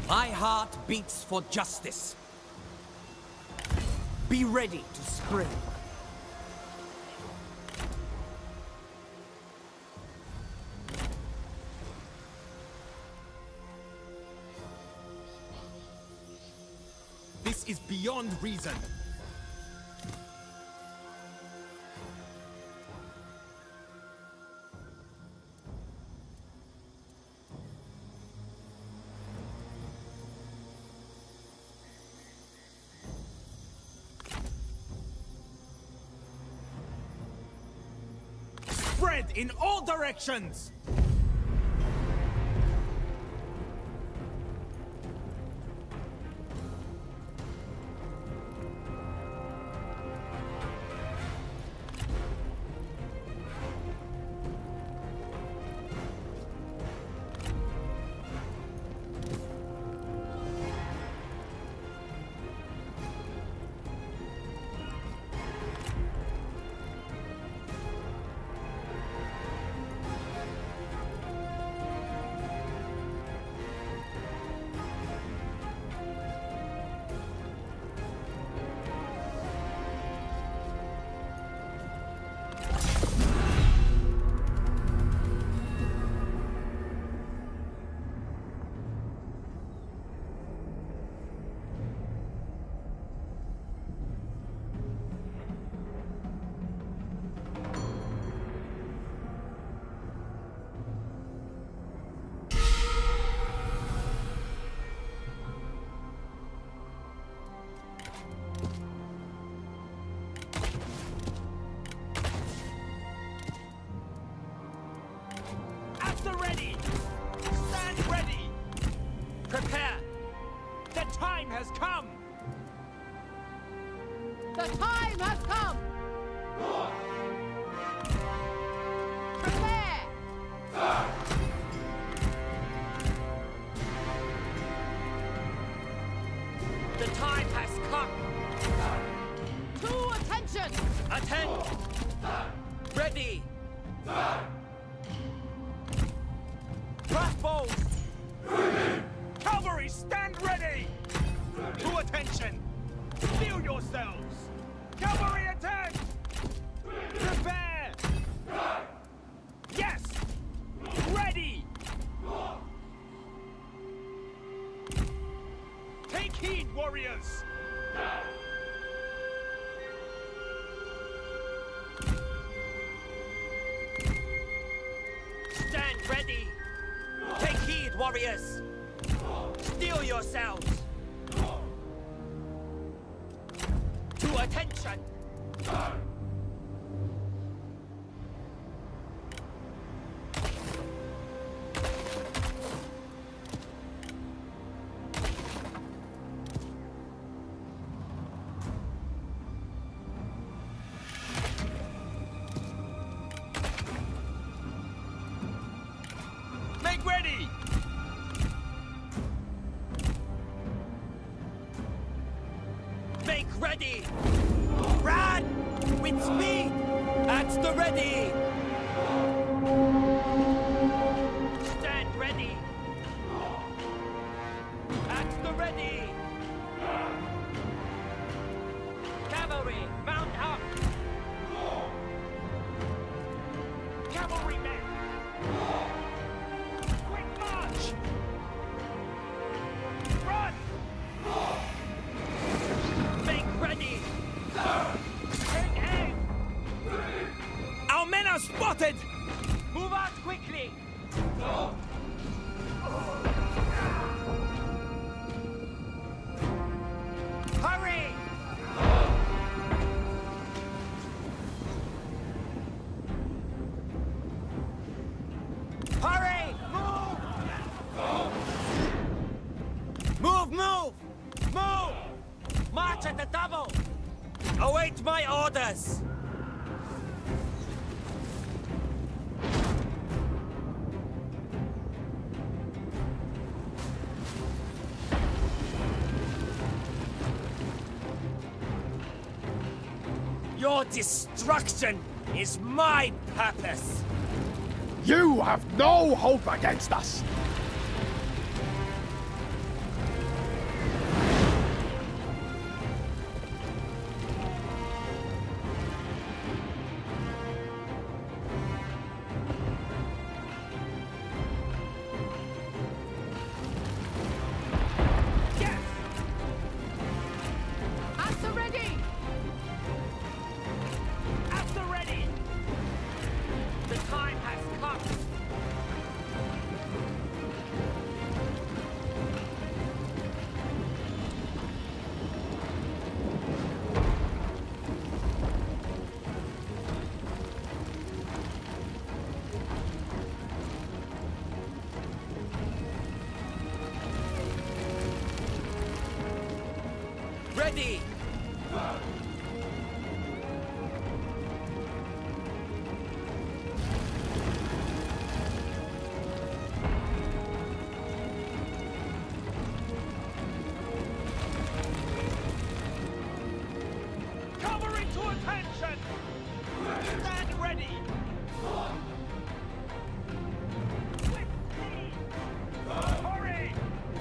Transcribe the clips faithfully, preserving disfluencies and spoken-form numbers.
My heart beats for justice. Be ready to spring. This is beyond reason. Spread in all directions! Ready! Stand ready! Prepare! The time has come! The time has come! Prepare! The time has come! To attention! Attend! Ready! Crossbows! Cavalry, stand ready! To attention! Steel yourselves! Cavalry, attack! Prepare! Yes! Ready! Take heed, warriors! Stand ready! Take heed, warriors! Steel yourselves! To attention! Make ready! Make ready! Run! With speed! At the ready! Stand ready! At the ready! Cavalry, mount up! Cavalrymen! Quick march! Run! Make ready! Take aim! Our men are spotted! Move out quickly! Hurry! Hurry! Move! Move, move! Move! March at the double! Await my orders! Your destruction is my purpose! You have no hope against us! ready! Cavalry to attention! Stand ready! With speed! Hurry!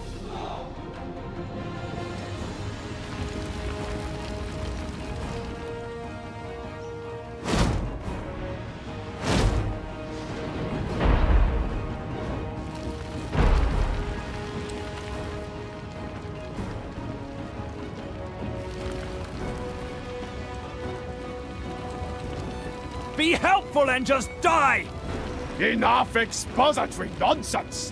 Be helpful and just die! Enough expository nonsense!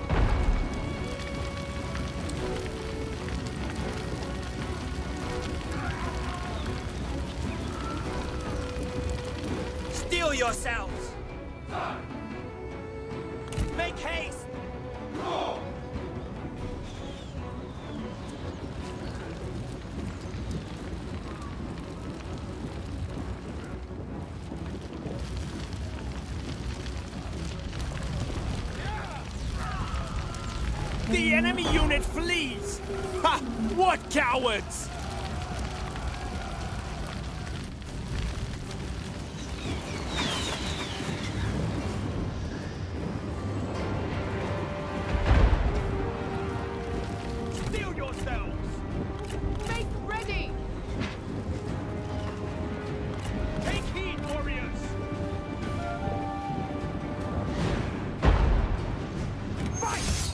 Steel yourselves! Make haste! The enemy unit flees! Ha! What cowards! Steel yourselves! Make ready! Take heed, warriors! Fight!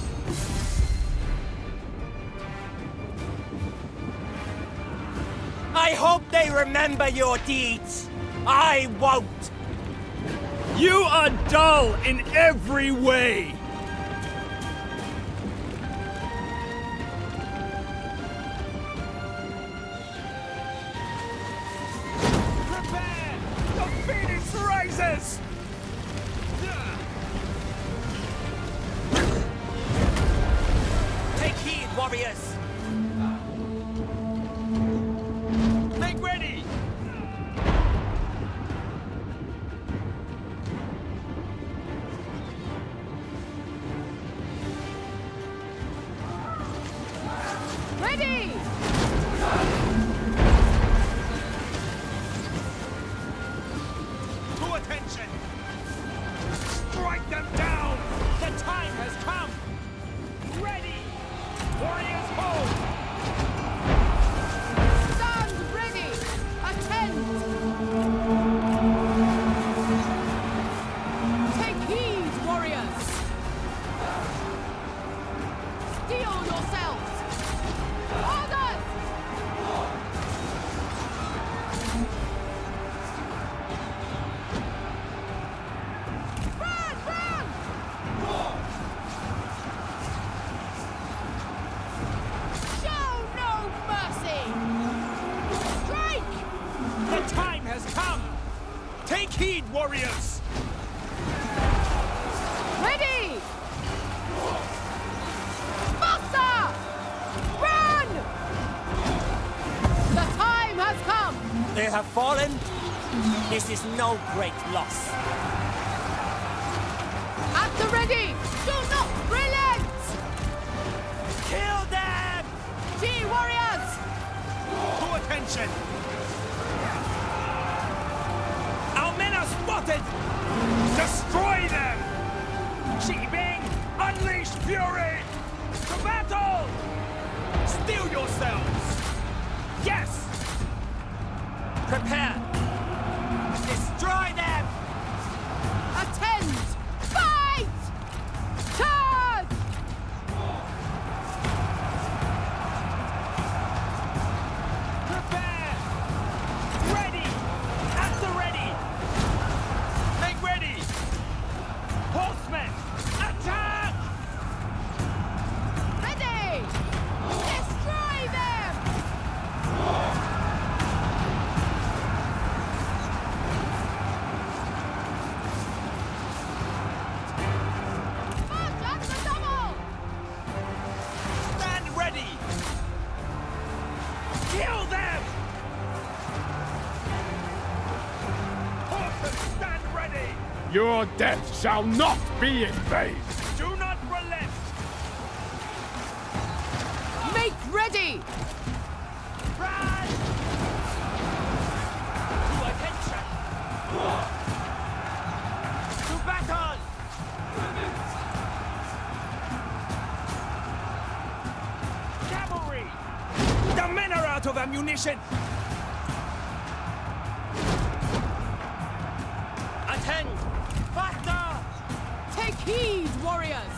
I hope they remember your deeds! I won't! You are dull in every way! Prepare! The Phoenix rises! Take heed, warriors! Make ready! Ready! To attention! Strike them down! The time has come! Ready! Warriors hold! Stand ready! Attend! Take heed, warriors! Steel yourselves! Orders! Run! Run! Show no mercy! Strike! The time has come! Take heed, warriors! Ready! Faster! Run! The time has come! They have fallen? This is no great loss. At the ready! Do not relent! Kill them! G warriors! To attention! Our men are spotted! Destroy them! Chi-Bing, unleash fury! To battle! Steel yourselves! Yes! Prepare! Destroy them! Attend! Fight! Charge! Prepare! Ready! At the ready! Make ready! Horsemen! Attack! Ready! Destroy them! March at the double! Stand ready! Kill Your death shall not be in vain! Do not relent! Make ready! Rise! To attention! To battle! Cavalry! The men are out of ammunition! Attend! Faster! Take heed, warriors!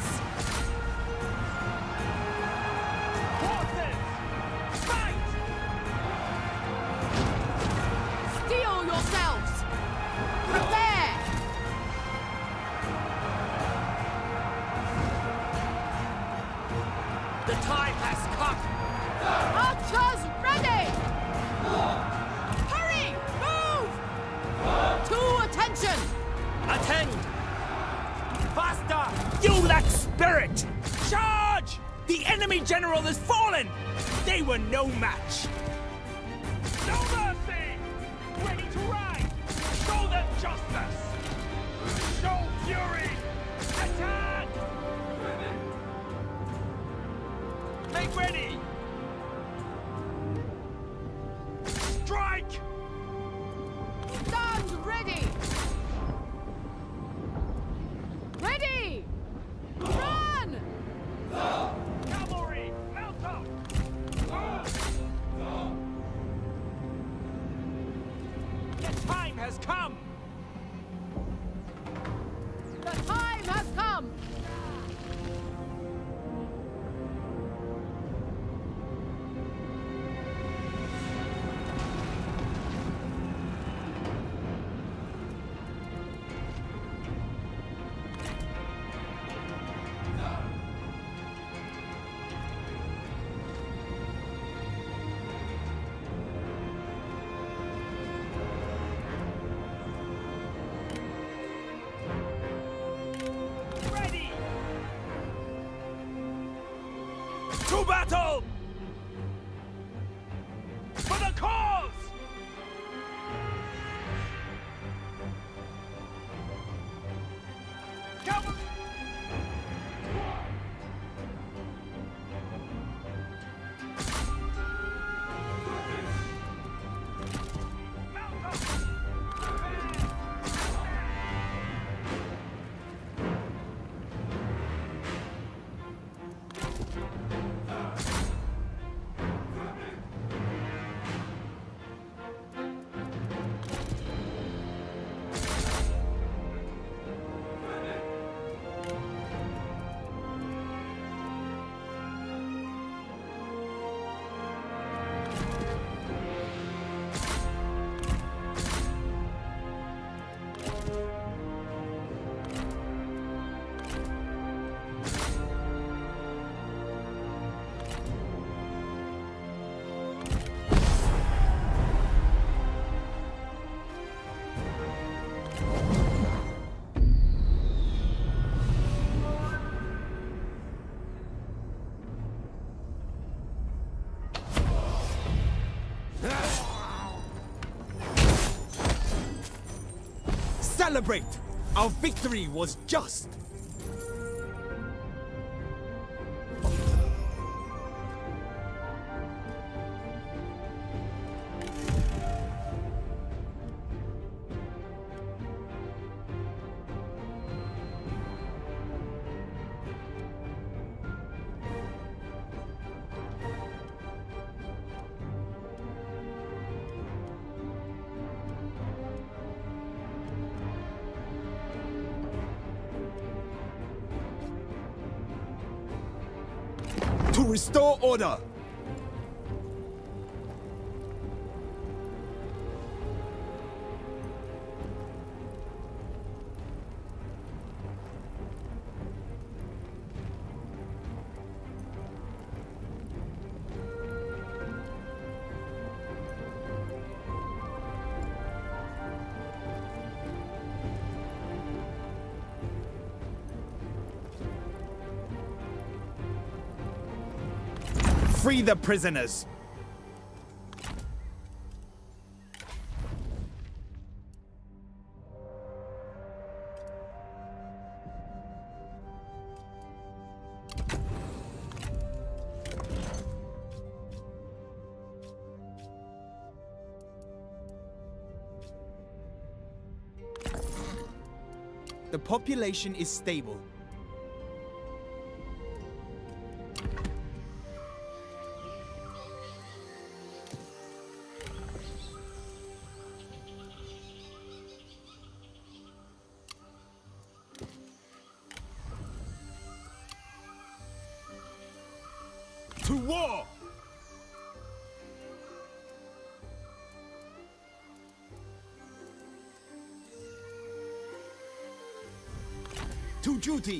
Horses! Fight! Steel yourselves! Prepare! The time has come! Archers ready! Hurry! Move! To attention! Attend! Faster! You lack spirit! Charge! The enemy general has fallen! They were no match! No mercy! Ready to ride! Show them justice! Show fury! Attack! Make ready! Strike! Stand ready! Ready! Run! Cavalry! Mount up! The time has come! The time has come! Ready! To battle! For the cause! Cavalry! Mount up! Celebrate! Our victory was just! To restore order! Free the prisoners! The population is stable. To war! To duty!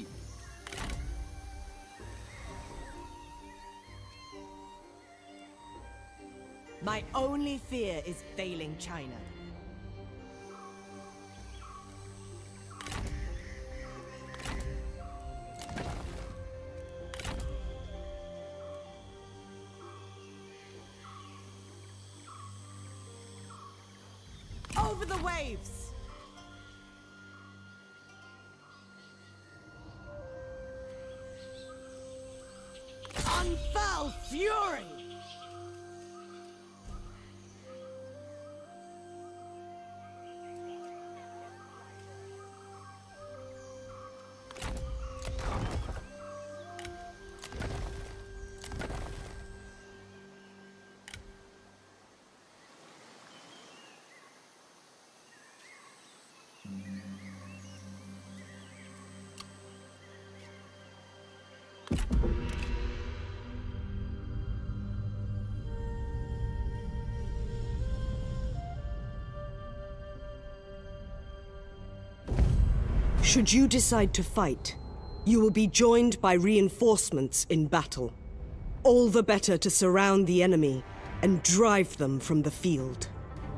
My only fear is failing China. Over the waves! Unfurl fury! Should you decide to fight, you will be joined by reinforcements in battle. All the better to surround the enemy and drive them from the field.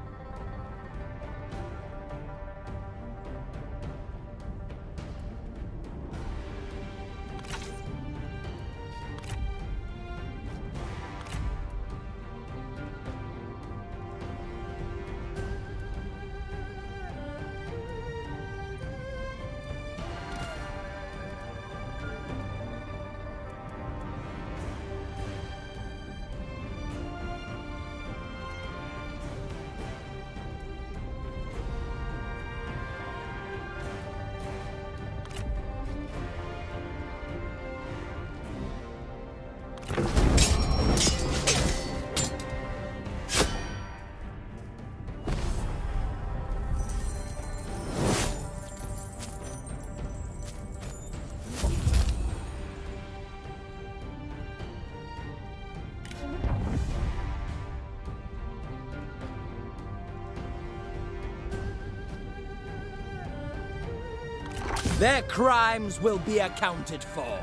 Their crimes will be accounted for.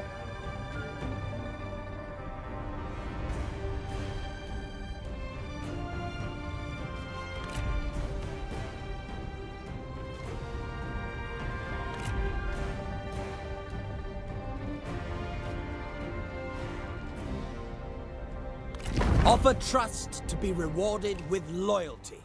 Offer trust to be rewarded with loyalty.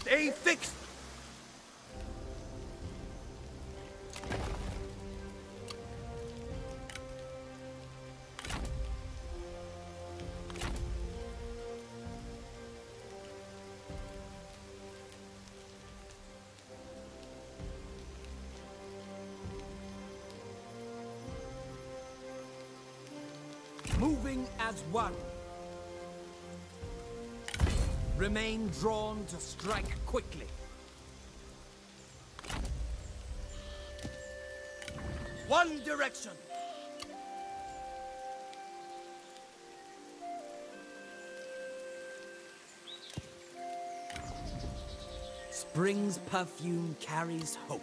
Stay fixed! Moving as one. Remain drawn to strike quickly. One direction! Spring's perfume carries hope.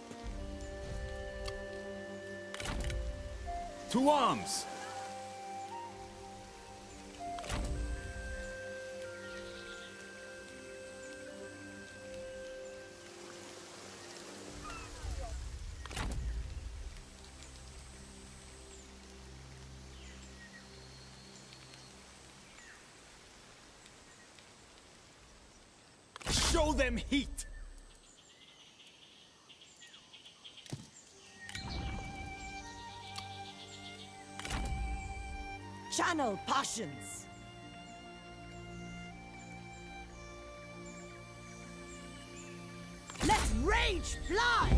To arms! Show them heat! Channel passions! Let rage fly!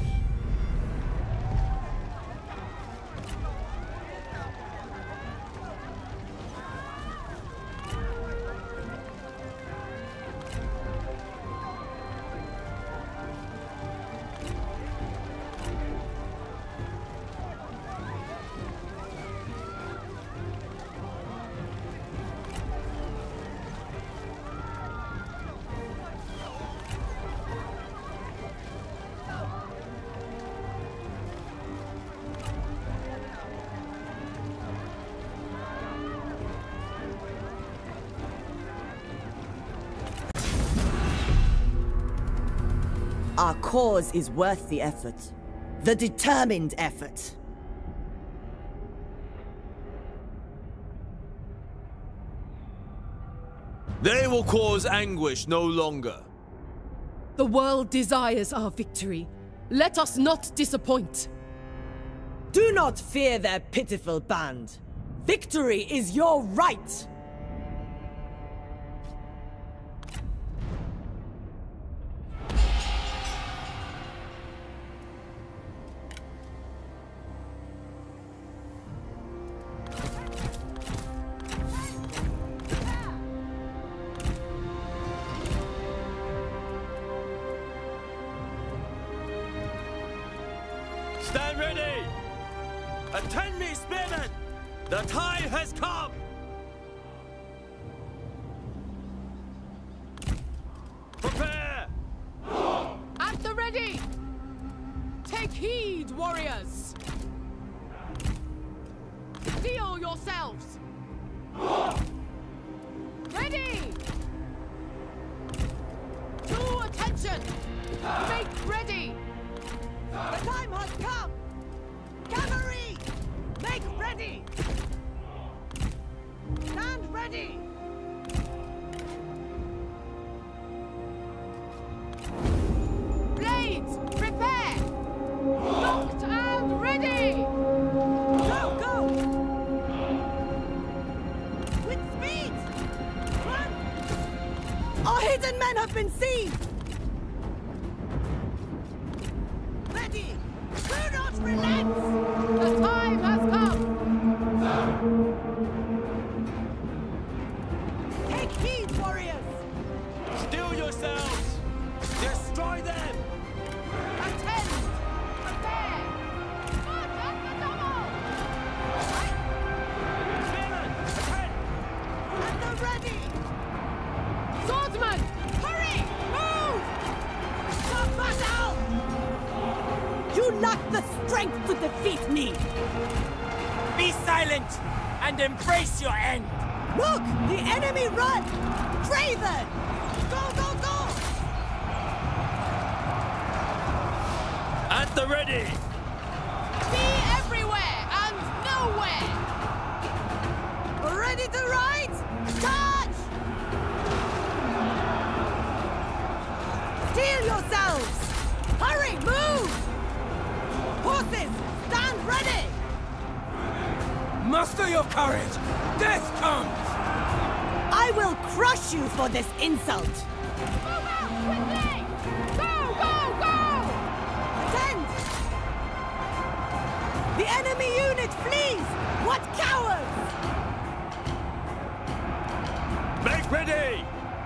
Our cause is worth the effort. The determined effort. They will cause anguish no longer. The world desires our victory. Let us not disappoint. Do not fear their pitiful band. Victory is your right! Stand ready! Attend me, spearmen! The time has come! Prepare! At the ready! Take heed, warriors! Steel yourselves! Ready! To attention! Make ready! The time has come! Cavalry! Make ready! Stand ready! Blades, prepare! Locked and ready! Go, go! With speed! Run! Our hidden men have been seized! Ready! Do not relent! The time has come! Take heed, warriors! Steel yourselves! Destroy them! Attend! Prepare! March at the double! Spearmen, attend! At the ready! Swordsman! Hurry! Move! The battle! You lack the strength to defeat me! Be silent and embrace your end! Look! The enemy run! Draven! Go, go, go! At the ready! Be everywhere and nowhere! Ready to ride? Charge! Steel Muster your courage! Death comes! I will crush you for this insult! Move out quickly! Go, go, go! Attend! The enemy unit flees! What cowards! Make ready!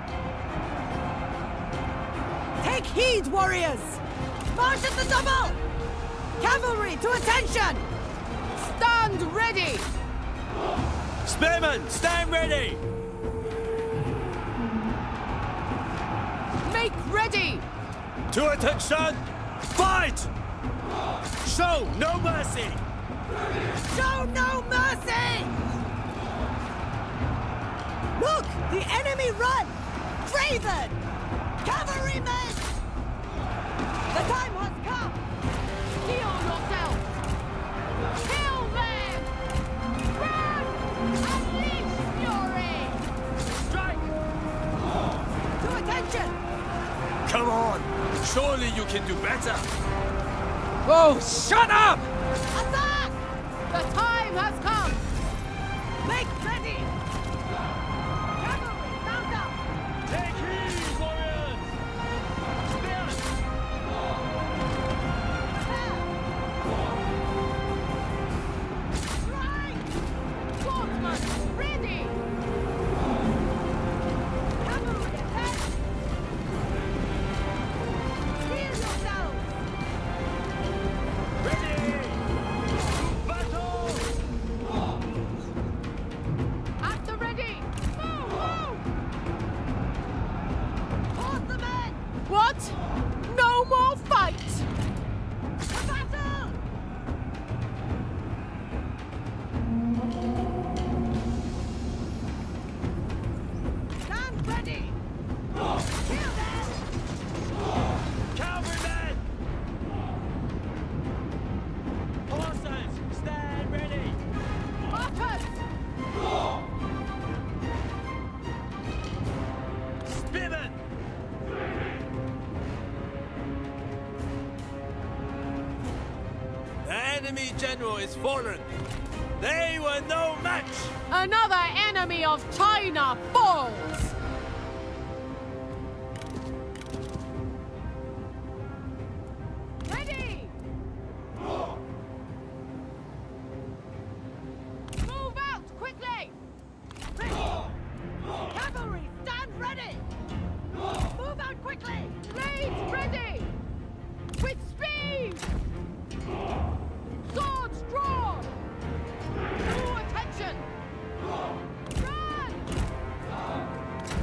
Take heed, warriors! March at the double! Cavalry, to attention! Stand ready! Spearmen, stand ready! Make ready! To attention! Fight! Show no mercy! Show no mercy! Look! The enemy run! Craven! Cavalrymen! The time has come! Steel yourself! Kill them! Run! Unleash fury! Strike! To attention! Come on! Surely you can do better! Oh, shut up! Attack! The time has come! Make ready! Cavalry, mount up! Take heed, warriors! Spears! Strike! Swordsman, ready! Cavalry, attack! Heal yourselves! Ready! Battle! At the ready! Move, move! Horse the men! What? No more fight! To battle! Stand ready! Kill them! Cavalrymen! Horses, stand ready! Markers! Spearmen! The enemy general is fallen! They were no match! Another enemy of China falls! Ready! Move out quickly! Cavalry, stand ready! Move out quickly! Blades ready! With speed! Swords drawn! To attention! Run!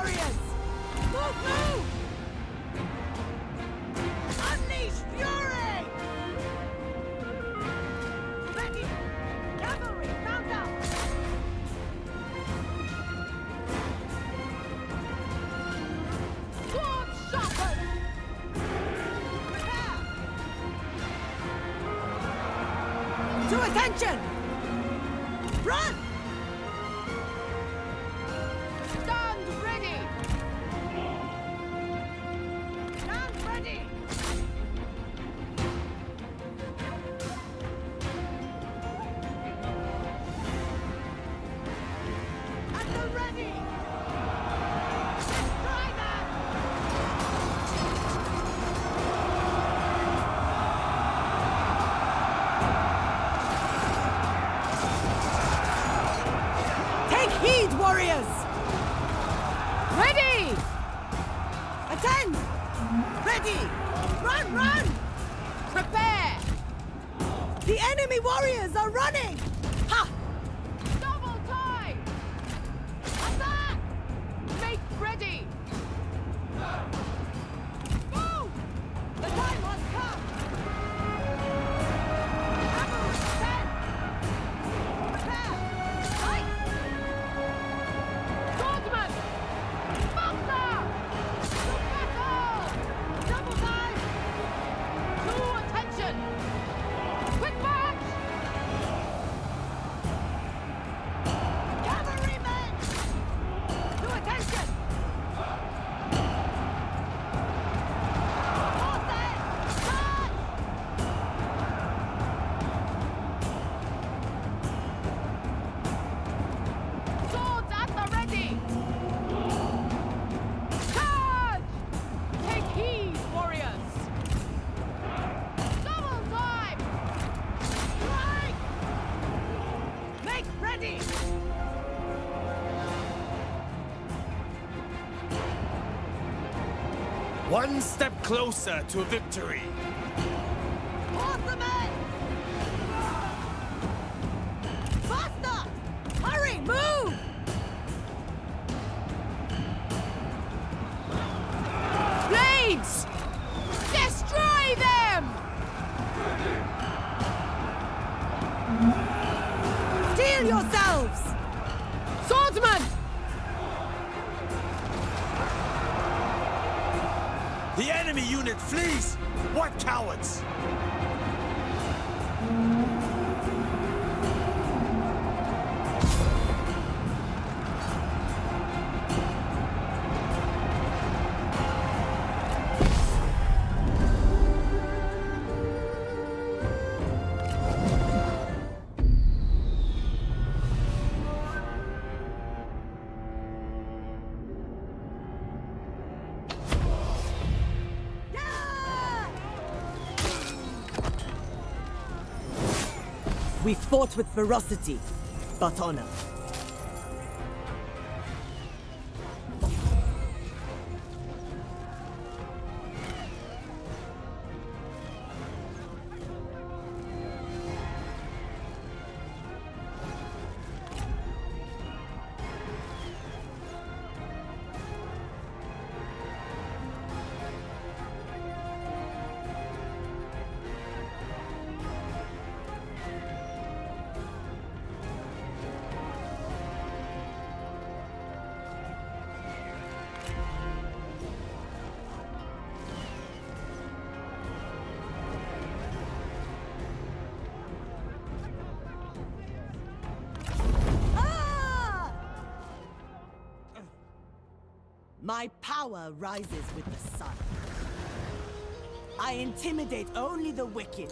warriors! Move, move! Unleash fury! Ready! Cavalry, mount up! Swords sharpened! Prepare! To attention! Run! Stand ready! Stand ready! At the ready! Destroy them! Take heed, warriors! Ready! Attend! Ready! Run, run! Prepare! The enemy warriors are running! Ha! Double time! Attack! Make ready! Move! The time has come! Cavalry, stand! Prepare! Fight! Swordsman! Faster! To battle! Double time! To attention! Quick march! Cavalrymen! To attention! Horses! Charge! Swords at the ready! Charge! Take heed, warriors! Double time! Strike! Make ready! One step closer to victory. Horsemen! Faster! Hurry, move! Blades! Destroy them! Steel yourselves! Swordsman! The enemy unit flees! What cowards! We fought with ferocity, but honor. My power rises with the sun. I intimidate only the wicked.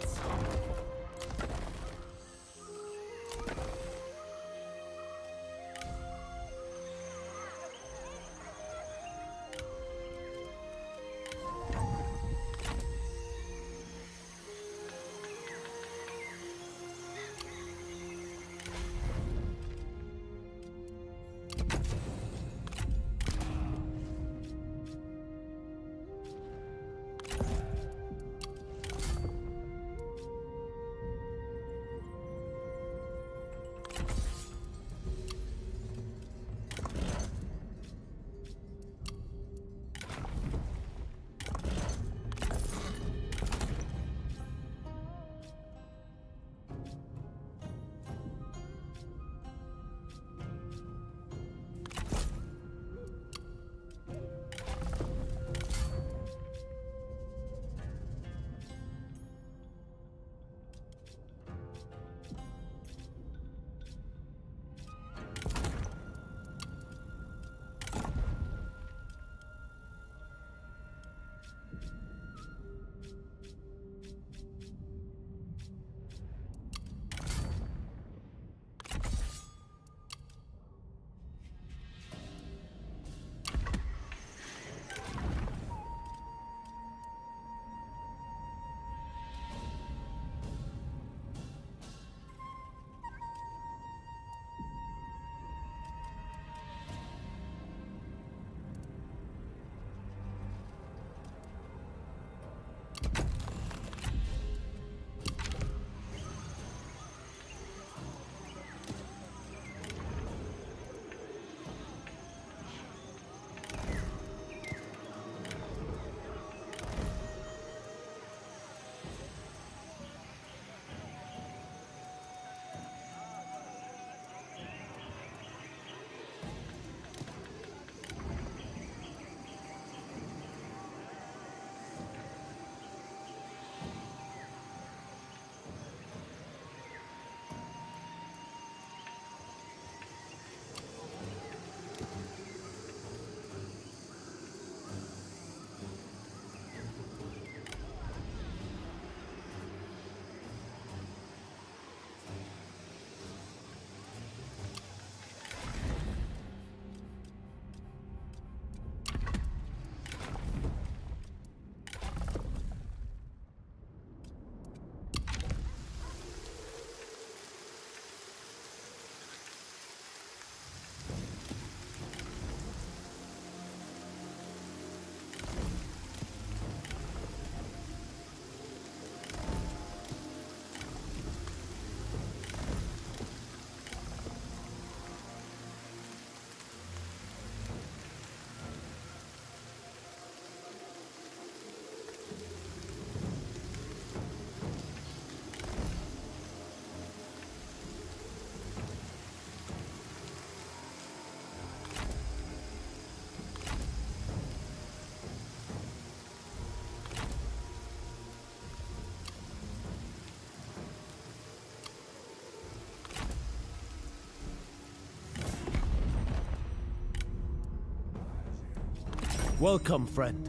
Welcome, friend.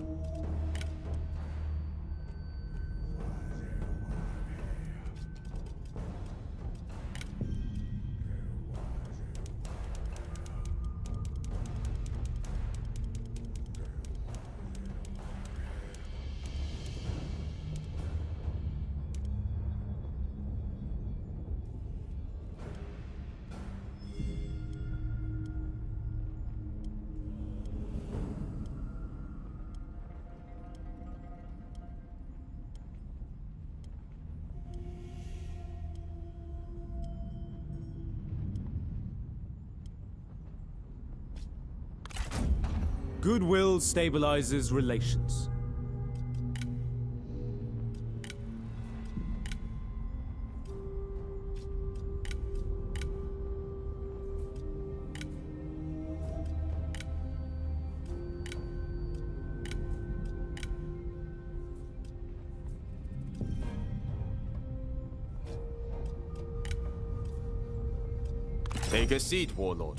Goodwill stabilizes relations. Take a seat, Warlord.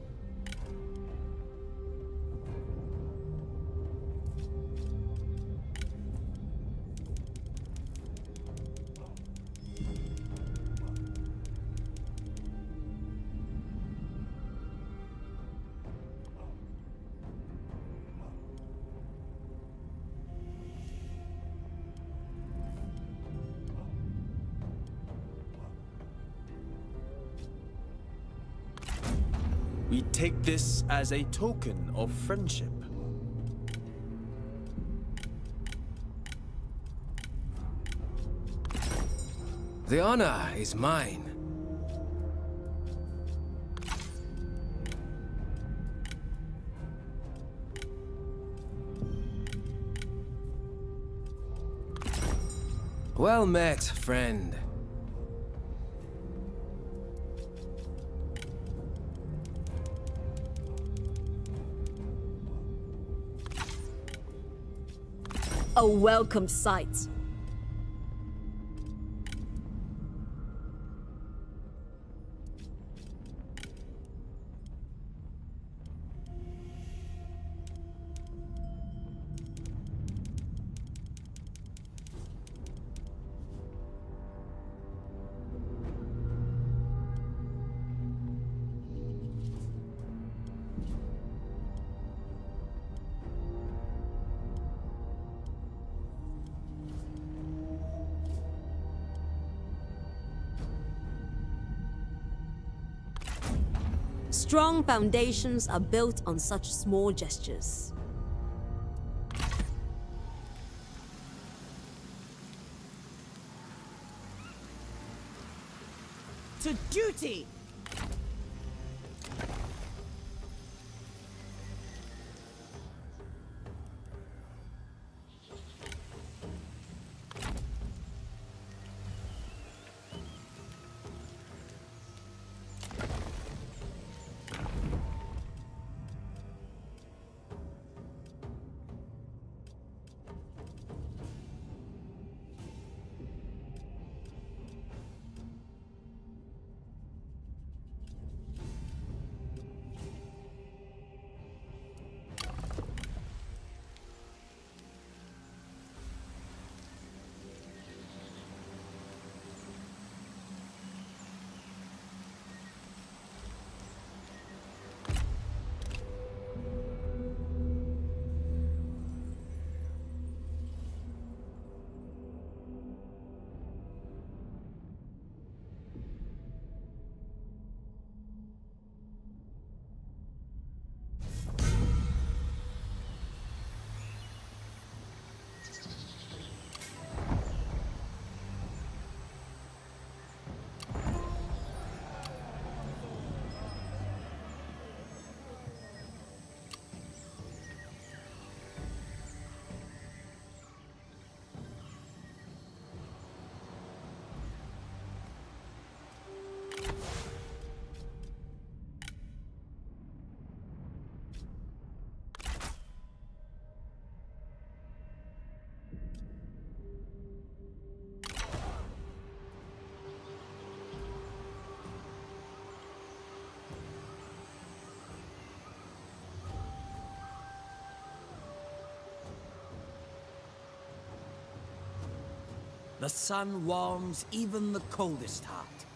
We take this as a token of friendship. The honor is mine. Well met, friend. A welcome sight. Strong foundations are built on such small gestures. To duty! The sun warms even the coldest heart.